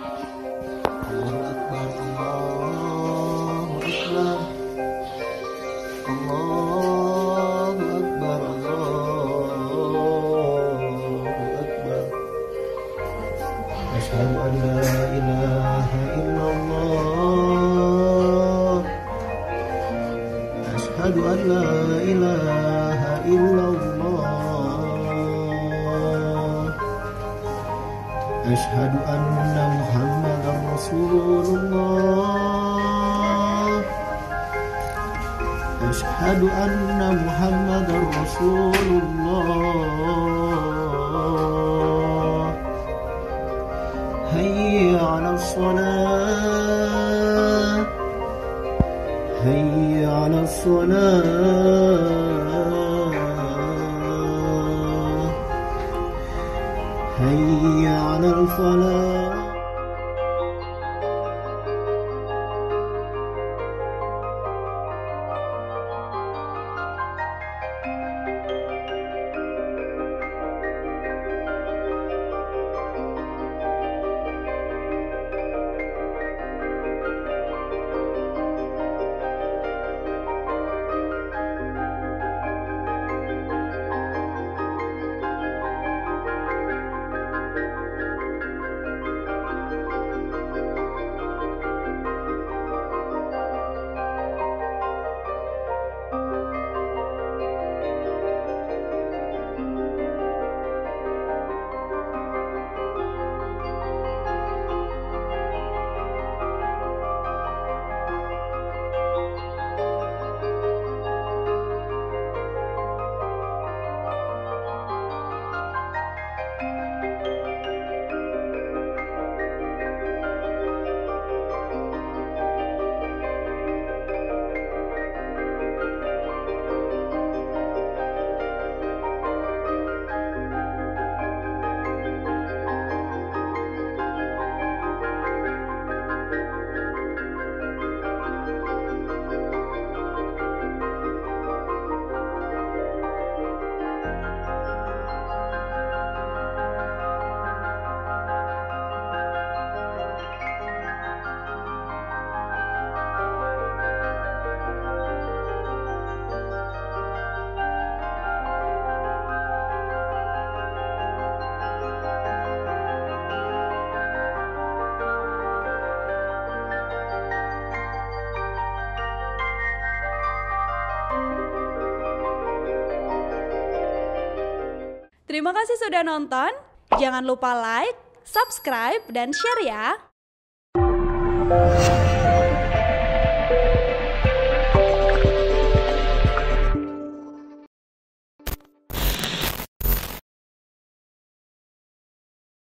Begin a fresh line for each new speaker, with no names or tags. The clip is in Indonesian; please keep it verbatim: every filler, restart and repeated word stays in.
Allahu Akbar, Allahu Akbar, Allahu Akbar, Allahu Akbar. Asyhadu an la ilaha illallah, asyhadu an la ilaha illallah, asyhadu anna Muhammadar Rasulullah, asyhadu anna Muhammadar Rasulullah. Hayya 'alas shalah, hayya 'alas shalah, hayya 'alal falah.
Terima kasih sudah nonton. Jangan lupa like, subscribe, dan share ya.